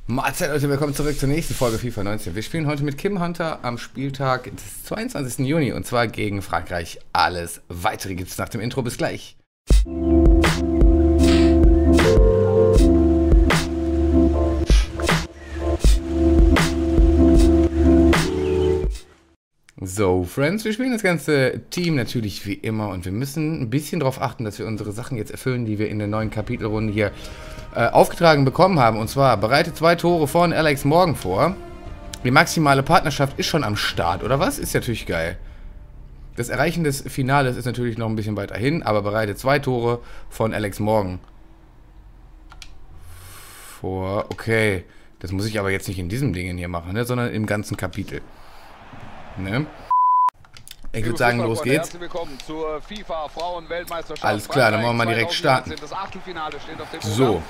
Mahlzeit Leute, willkommen zurück zur nächsten Folge FIFA 19. Wir spielen heute mit Kim Hunter am Spieltag des 22. Juni und zwar gegen Frankreich. Alles weitere gibt es nach dem Intro. Bis gleich. So, Friends, wir spielen das ganze Team natürlich wie immer und wir müssen ein bisschen darauf achten, dass wir unsere Sachen jetzt erfüllen, die wir in der neuen Kapitelrunde hier aufgetragen bekommen haben. Und zwar, bereite 2 Tore von Alex Morgan vor. Die maximale Partnerschaft ist schon am Start, oder was? Ist natürlich geil. Das Erreichen des Finales ist natürlich noch ein bisschen weiter hin, aber bereite 2 Tore von Alex Morgan vor. Okay, das muss ich aber jetzt nicht in diesem Ding hier machen, ne, sondern im ganzen Kapitel. Ne? Ich würde sagen, los geht's. Zur FIFA Frauenweltmeisterschaft. Alles klar, dann wollen wir mal direkt starten. So.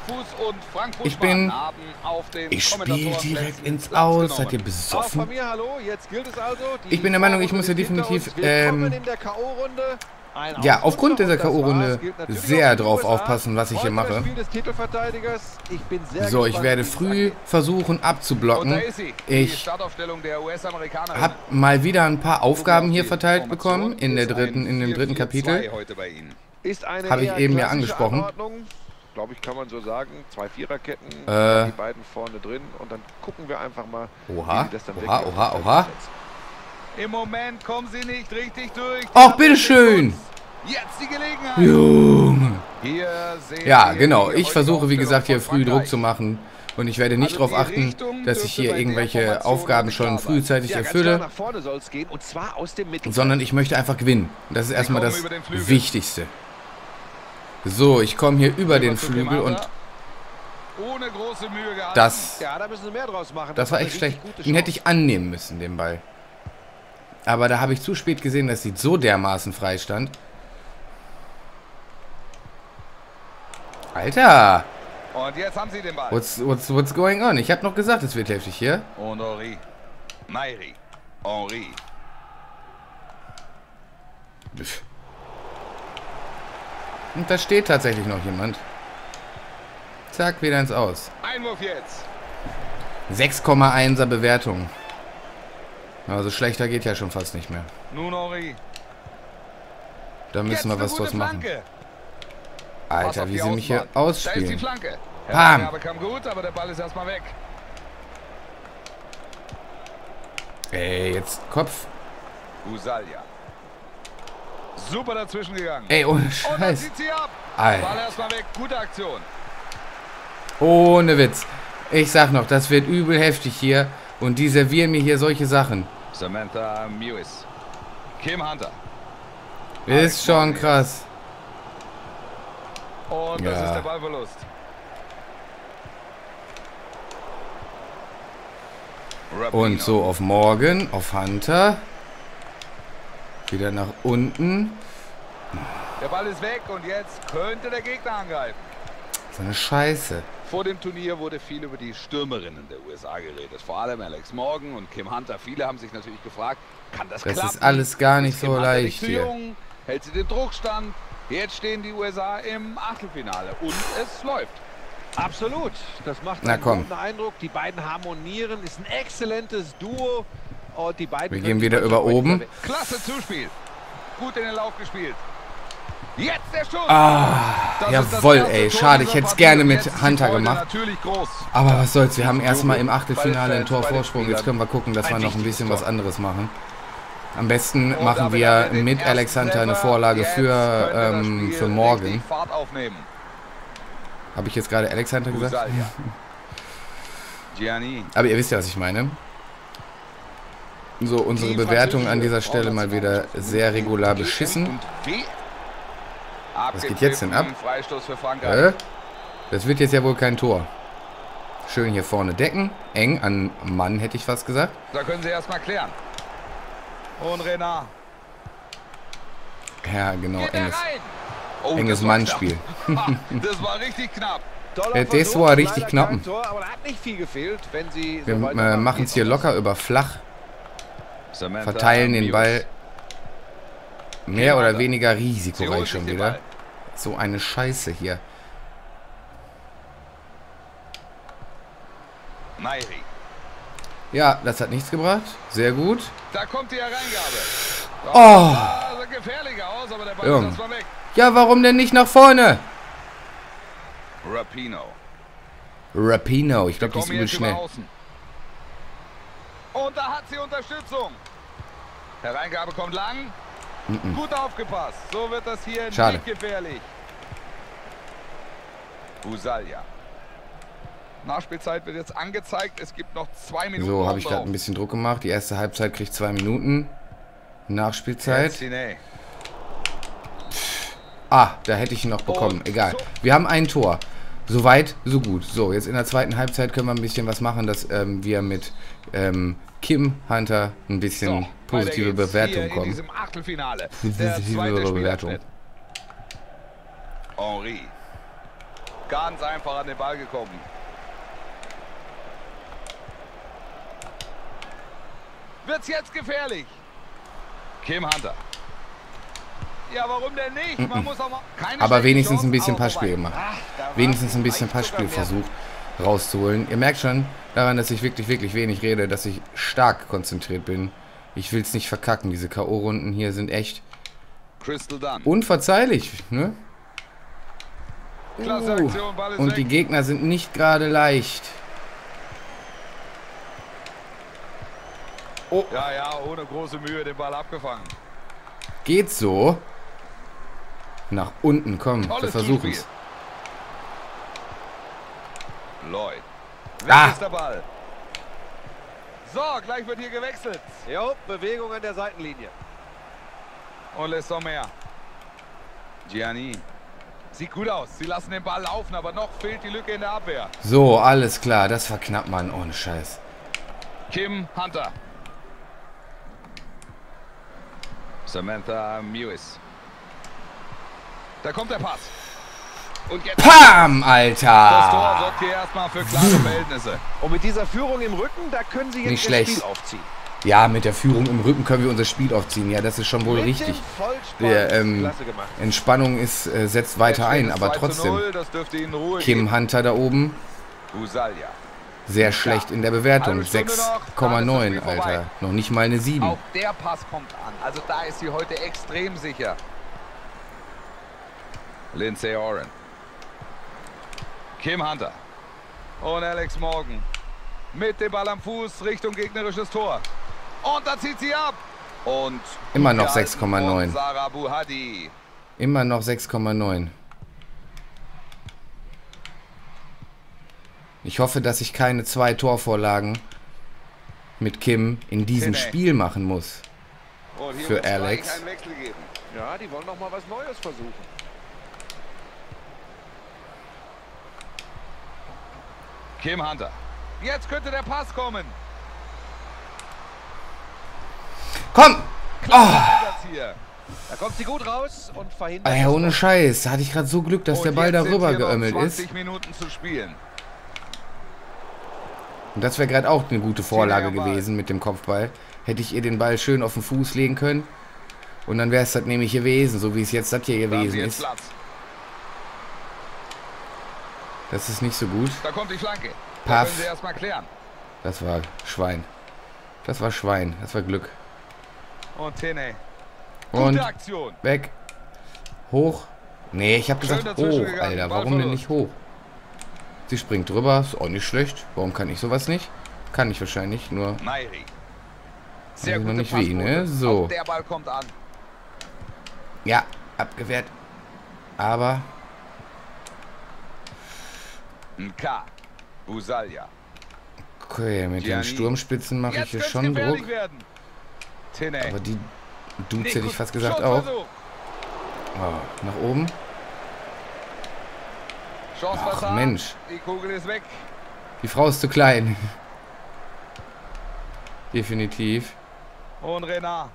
Ich spiele direkt ins Aus. Seid ihr besoffen? Ich bin der Meinung, ich muss ja definitiv, ja, aufgrund dieser K.O.-Runde sehr drauf aufpassen, was ich hier mache. So, ich werde früh versuchen abzublocken. Ich habe mal wieder ein paar Aufgaben hier verteilt bekommen in dem dritten Kapitel. Habe ich eben ja angesprochen. Glaube ich, kann man so sagen. 2 Viererketten, die beiden vorne drin und dann gucken wir einfach mal, oha, wie das dann oha. Im Moment kommen sie nicht richtig durch. Ach, bitteschön. Jetzt die Gelegenheit. Junge. Ja, genau. Ich versuche, wie gesagt, hier früh Druck zu machen. Und ich werde nicht darauf achten, dass ich hier irgendwelche Aufgaben schon frühzeitig erfülle. Sondern ich möchte einfach gewinnen. Das ist erstmal das Wichtigste. So, ich komme hier über den Flügel und das war echt schlecht. Den hätte ich annehmen müssen, den Ball. Aber da habe ich zu spät gesehen, dass sie so dermaßen frei stand. Alter! Und jetzt haben sie den Ball. What's going on? Ich habe noch gesagt, es wird heftig hier. Und Henri. Nairi. Henri. Und da steht tatsächlich noch jemand. Zack, wieder ins Aus. Einwurf jetzt. 6,1er Bewertung. Also schlechter geht ja schon fast nicht mehr. Nun Henri. Da müssen wir was draus machen. Alter, wie sie mich hier ausspielen. ausspielen. Da ist die Flanke. Bam! Ja, kam gut, aber der Ball ist erstmal weg. Ey, jetzt Kopf. Usalia. Super dazwischen gegangen. Ey, ohne Und dann Scheiß. zieht sie ab. Alter. Ball erstmal weg. Gute Aktion. Ohne Witz. Ich sag noch, das wird übel heftig hier. Und die servieren mir hier solche Sachen. Samantha Mewis. Kim Hunter. Ist schon krass. Und das ist der Ballverlust. Und so auf Morgan, auf Hunter. Wieder nach unten. Der Ball ist weg und jetzt könnte der Gegner angreifen. So eine Scheiße. Vor dem Turnier wurde viel über die Stürmerinnen der USA geredet. Vor allem Alex Morgan und Kim Hunter. Viele haben sich natürlich gefragt, kann das klappen? Das ist alles gar nicht so leicht hier. Jung? Hält sie den Druckstand? Jetzt stehen die USA im Achtelfinale und es läuft. Absolut. Das macht einen guten Eindruck. Die beiden harmonieren. Ist ein exzellentes Duo. Und die beiden wir gehen wieder über oben. Klasse Zuspiel. Gut in den Lauf gespielt. Jetzt der Schuss. Ah, jawohl, ey. Schade, ich hätte es gerne mit Hunter gemacht. Aber was soll's, wir haben erstmal im Achtelfinale einen Torvorsprung. Jetzt können wir gucken, dass wir noch ein bisschen was anderes machen. Am besten machen wir mit Alex Hunter eine Vorlage für Morgan. Habe ich jetzt gerade Alex Hunter gesagt? Aber ihr wisst ja, was ich meine. So, unsere Bewertung an dieser Stelle mal wieder sehr regular beschissen. Was geht jetzt denn ab? Das wird jetzt ja wohl kein Tor. Schön hier vorne decken. Eng an Mann, hätte ich fast gesagt. Da können sie erstmal klären. Und Renard. Ja, genau. Enges Mannspiel. Das war richtig knapp. Das war richtig knapp. Wir machen machen es hier locker über flach. Verteilen den Ball mehr oder weniger risikoreich schon wieder. So eine Scheiße hier. Nairi. Ja, das hat nichts gebracht. Sehr gut. Da kommt die Hereingabe. Oh. Das sah gefährlicher aus, aber der Ball ist erstmal weg. Ja, warum denn nicht nach vorne? Rapinoe. Ich glaube, die ist übel schnell. Und da hat sie Unterstützung. Hereingabe kommt lang. Gut aufgepasst. So wird das hier nicht gefährlich. Busalja. Nachspielzeit wird jetzt angezeigt. Es gibt noch 2 Minuten. So, habe ich gerade ein bisschen Druck gemacht. Die erste Halbzeit kriegt 2 Minuten. Nachspielzeit. Ah, da hätte ich ihn noch bekommen. Egal. Wir haben ein Tor. So weit, so gut. So, jetzt in der zweiten Halbzeit können wir ein bisschen was machen, dass wir mit Kim Hunter ein bisschen positive Bewertung kommen. Positive Bewertung. Henri. Ganz einfach an den Ball gekommen. Wird's jetzt gefährlich? Kim Hunter. Ja, warum denn nicht? Man muss auch mal aber wenigstens ein bisschen Passspiel gemacht. Wenigstens ein bisschen Passspiel versucht rauszuholen. Ihr merkt schon daran, dass ich wirklich wenig rede, dass ich stark konzentriert bin. Ich will es nicht verkacken. Diese K.O.-Runden hier sind echt unverzeihlich, ne? Und die Gegner sind nicht gerade leicht. Oh. Ja, ohne große Mühe den Ball abgefangen. Geht so. Nach unten, komm, wir versuchen es. Lloyd. Weg ist der Ball. So, gleich wird hier gewechselt. Jo, Bewegung an der Seitenlinie. Und lässt noch mehr. Gianni. Sieht gut aus. Sie lassen den Ball laufen, aber noch fehlt die Lücke in der Abwehr. So, alles klar. Das war knapp, Mann. Ohne Scheiß. Kim Hunter. Samantha Mewis. Da kommt der Pass. Und jetzt PAM, Alter! Das Tor sorgt hier erstmal für klare Verhältnisse. Und mit dieser Führung im Rücken, da können sie jetzt das Spiel aufziehen. Ja, mit der Führung im Rücken können wir unser Spiel aufziehen. Ja, das ist schon wohl richtig. Der Entspannung ist, setzt weiter ein, aber trotzdem. Kim Hunter da oben. Sehr schlecht in der Bewertung. 6,9, Alter. Noch nicht mal eine 7. Auch der Pass kommt an. Also da ist sie heute extrem sicher. Lindsay Oren. Kim Hunter. Und Alex Morgan. Mit dem Ball am Fuß Richtung gegnerisches Tor. Und da zieht sie ab. Und immer noch 6,9. Sarah Buhadi. Immer noch 6,9. Ich hoffe, dass ich keine 2 Torvorlagen mit Kim in diesem Spiel machen muss. Für Alex. Ja, die wollen noch mal was Neues versuchen. Kim Hunter. Jetzt könnte der Pass kommen. Komm! Oh. Da kommt sie gut raus und verhindert. Ey, ohne Scheiß. Da hatte ich gerade so Glück, dass der Ball darüber geömmelt ist. 20 Minuten zu spielen. Und das wäre gerade auch eine gute Vorlage gewesen mit dem Kopfball. Hätte ich ihr den Ball schön auf den Fuß legen können. Und dann wäre es das nämlich gewesen, so wie es jetzt das hier gewesen ist. Das ist nicht so gut. Da kommt die Flanke. Paff. Können Sie erstmal klären. Das war Schwein. Das war Schwein. Das war Glück. Und Tene. Und weg. Hoch. Nee, ich habe gesagt hoch, Alter. Warum denn nicht hoch? Sie springt drüber. Ist auch nicht schlecht. Warum kann ich sowas nicht? Kann ich wahrscheinlich, nur... Nairi. Sehr gut. Noch nicht wie, ne? So. Der Ball kommt an. Ja, abgewehrt. Aber... K. Busalja. Okay, mit den Sturmspitzen mache ich hier schon Druck. Aber die Dudes hätte ich fast gesagt auch. Oh, nach oben. Ach Mensch. Die Kugel ist weg. Die Frau ist zu klein. Definitiv. Und Renard.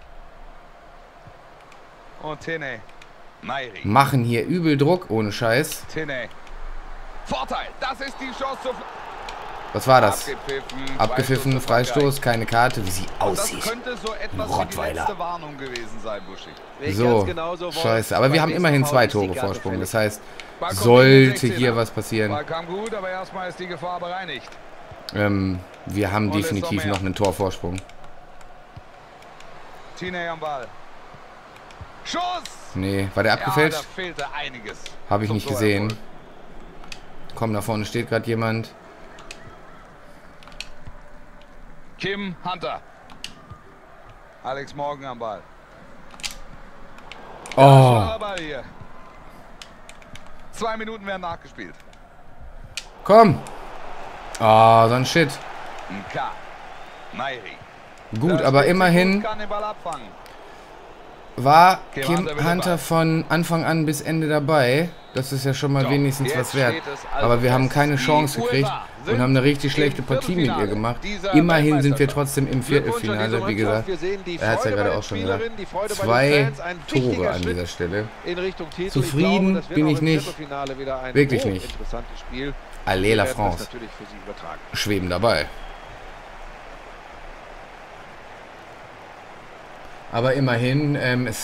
Und Tene. Nairi. Machen hier übel Druck, ohne Scheiß. Tene. Vorteil, das ist die Chance zu... Was war das? Abgepfiffen, Freistoß, keine Karte, wie sie aussieht. Das könnte so etwas wie die letzte Warnung gewesen sein, Buschi. So, scheiße. Aber wir haben immerhin 2 Tore Vorsprung. Das heißt, sollte hier was passieren. Ball kam gut, aber erstmal ist die Gefahr bereinigt. Wir haben definitiv noch einen Torvorsprung. Tine am Ball. Schuss! Nee, war der abgefälscht? Ja, da fehlte einiges. Habe ich nicht gesehen. Komm, da vorne steht gerade jemand. Kim Hunter. Alex Morgan am Ball. Oh. 2 Minuten werden nachgespielt. Komm. Oh, so ein Shit. Nka. Nairi. Gut, aber immerhin kann den Ball abfangen. war Kim Hunter von Anfang an bis Ende dabei. Das ist ja schon mal So, wenigstens jetzt was wert. steht es also Aber wir haben fest. keine Die Chance gekriegt USA und haben eine richtig sind schlechte im Partie mit ihr Viertelfinale gemacht. dieser Immerhin sind wir Weltmeisterschaft. trotzdem im Viertelfinale, wie gesagt. Er hat es ja gerade auch schon gesagt. 2 Tore an dieser Stelle. In Richtung Titel. Zufrieden glaube, das wird bin auch ich im nicht. Viertelfinale wieder ein Wirklich nicht. interessantes Spiel. Allez Wir la werden das France. natürlich für Sie übertragen. Schweben dabei. Aber immerhin,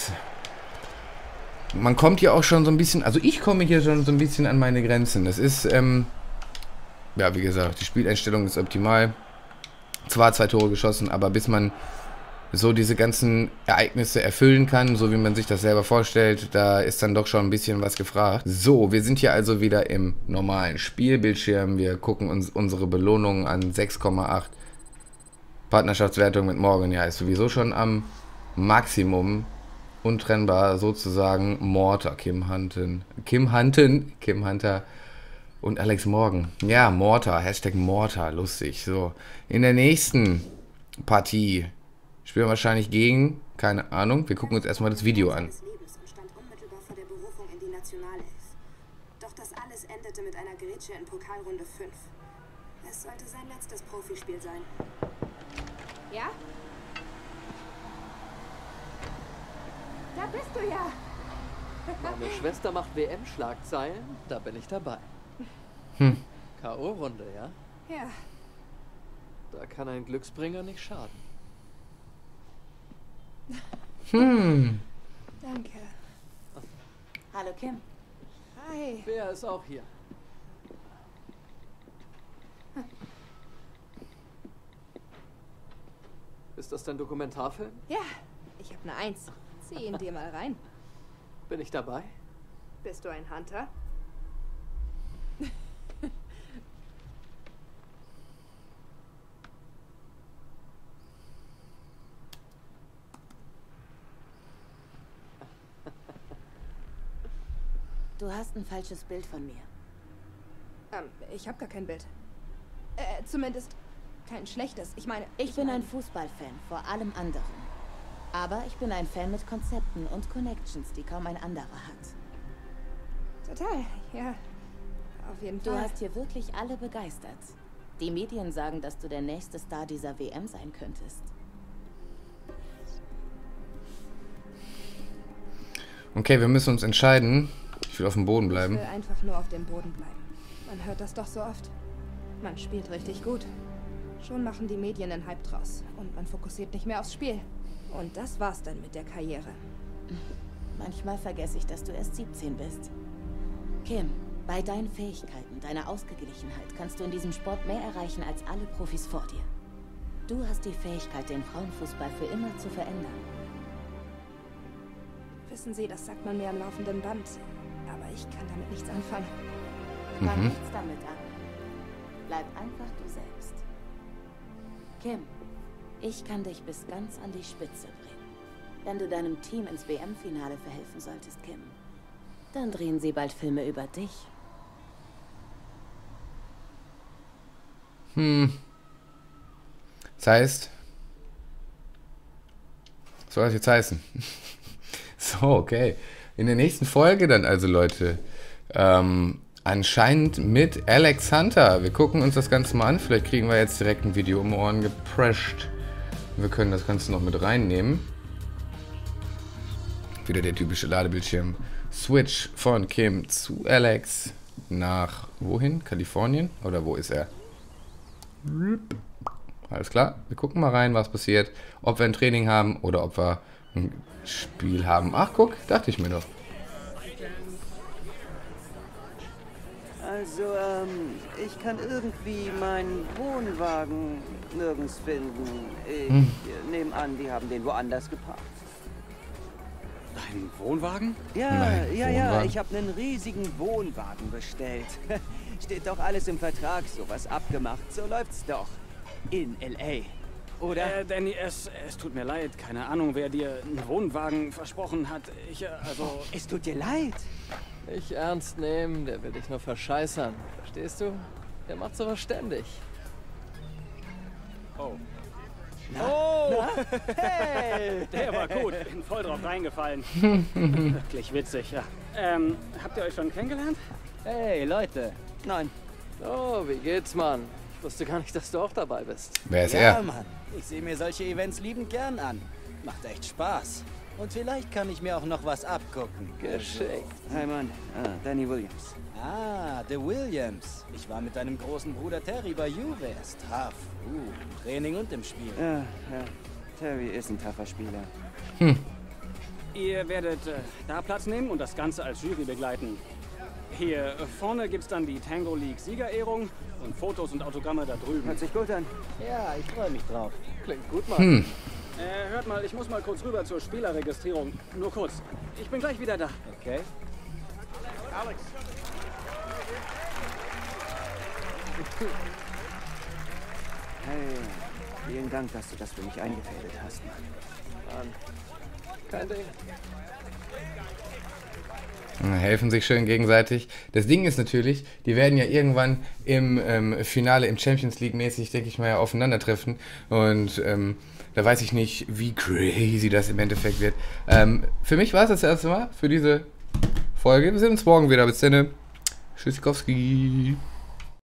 man kommt hier auch schon so ein bisschen, also ich komme hier schon so ein bisschen an meine Grenzen. Das ist, ja, wie gesagt, die Spieleinstellung ist optimal. Zwar 2 Tore geschossen, aber bis man so diese ganzen Ereignisse erfüllen kann, so wie man sich das selber vorstellt, da ist dann doch schon ein bisschen was gefragt. So, wir sind hier also wieder im normalen Spielbildschirm. Wir gucken uns unsere Belohnungen an. 6,8. Partnerschaftswertung mit Morgan, ja, ist sowieso schon am Maximum. Untrennbar sozusagen. Mortar, Kim Hunter und Alex Morgan. Ja, Mortar, Hashtag Mortar, lustig. So, in der nächsten Partie spielen wir wahrscheinlich gegen, keine Ahnung, wir gucken uns erstmal das Video an. Doch das alles endete mit einer Grätsche in Pokalrunde 5. Es sollte sein letztes Profispiel sein. Ja? Da bist du ja! Meine Schwester macht WM-Schlagzeilen, da bin ich dabei. K.O.-Runde, ja? Ja. Da kann ein Glücksbringer nicht schaden. Danke. Hallo Kim. Hi. Wer ist auch hier? Ist das dein Dokumentarfilm? Ja, ich habe eine 1. Zieh ihn dir mal rein. Bin ich dabei? Bist du ein Hunter? Du hast ein falsches Bild von mir. Ich habe gar kein Bild. Zumindest kein schlechtes. Ich meine... Ich bin ein Fußballfan, vor allem anderen. Aber ich bin ein Fan mit Konzepten und Connections, die kaum ein anderer hat. Total, ja. Auf jeden Fall. Du hast hier wirklich alle begeistert. Die Medien sagen, dass du der nächste Star dieser WM sein könntest. Okay, wir müssen uns entscheiden. Ich will auf dem Boden bleiben. Ich will einfach nur auf dem Boden bleiben. Man hört das doch so oft. Man spielt richtig gut. Schon machen die Medien einen Hype draus. Und man fokussiert nicht mehr aufs Spiel. Und das war's dann mit der Karriere. Manchmal vergesse ich, dass du erst 17 bist. Kim, bei deinen Fähigkeiten, deiner Ausgeglichenheit kannst du in diesem Sport mehr erreichen als alle Profis vor dir. Du hast die Fähigkeit, den Frauenfußball für immer zu verändern. Wissen Sie, das sagt man mir am laufenden Band. Aber ich kann damit nichts anfangen. Fang nichts damit an. Bleib einfach du selbst. Kim, ich kann dich bis ganz an die Spitze bringen. Wenn du deinem Team ins WM-Finale verhelfen solltest, Kim, dann drehen sie bald Filme über dich. Das heißt... Was soll das jetzt heißen? So, okay. In der nächsten Folge dann also, Leute. Anscheinend mit Alex Hunter. Wir gucken uns das Ganze mal an. Vielleicht kriegen wir jetzt direkt ein Video um Ohren geprescht. Wir können das Ganze noch mit reinnehmen. Wieder der typische Ladebildschirm. Switch von Kim zu Alex nach wohin? Kalifornien? Oder wo ist er? Alles klar. Wir gucken mal rein, was passiert. Ob wir ein Training haben oder ob wir ein Spiel haben. Ach, guck, dachte ich mir doch. Also, ich kann irgendwie meinen Wohnwagen nirgends finden. Ich nehme an, die haben den woanders geparkt. Dein Wohnwagen? Ja, Nein, ja, Wohnwagen. ich habe einen riesigen Wohnwagen bestellt. Steht doch alles im Vertrag, sowas abgemacht. So läuft's doch. In L.A., oder? Danny, es tut mir leid. Keine Ahnung, wer dir einen Wohnwagen versprochen hat. Es tut dir leid. Nicht ernst nehmen, der will dich nur verscheißern. Verstehst du? Der macht sowas ständig. Oh. Na? Hey! Der war gut. Bin voll drauf reingefallen. Wirklich witzig, ja. Habt ihr euch schon kennengelernt? Hey, Leute. Nein. Oh, wie geht's, Mann? Ich wusste gar nicht, dass du auch dabei bist. Wer ist Ja, er? Mann. Ich sehe mir solche Events liebend gern an. Macht echt Spaß. Und vielleicht kann ich mir auch noch was abgucken. Geschickt. Hi, Mann. Danny Williams. Ah, The Williams. Ich war mit deinem großen Bruder Terry bei Juve. Er ist tough. Im Training und im Spiel. Ja. Terry ist ein taffer Spieler. Ihr werdet da Platz nehmen und das Ganze als Jury begleiten. Hier vorne gibt's dann die Tango League Siegerehrung und Fotos und Autogramme da drüben. Hört sich gut an. Ja, ich freue mich drauf. Klingt gut, Mann. Hört mal, ich muss mal kurz rüber zur Spielerregistrierung. Nur kurz. Ich bin gleich wieder da. Okay. Hey, vielen Dank, dass du das für mich eingefädelt hast, Mann. Kein Ding. Helfen sich schön gegenseitig. Das Ding ist natürlich, die werden ja irgendwann im Finale, im Champions League mäßig, denke ich mal, ja, aufeinandertreffen. Und da weiß ich nicht, wie crazy das im Endeffekt wird. Für mich war es das erste Mal für diese Folge. Wir sehen uns morgen wieder. Bis dann. Tschüssikowski.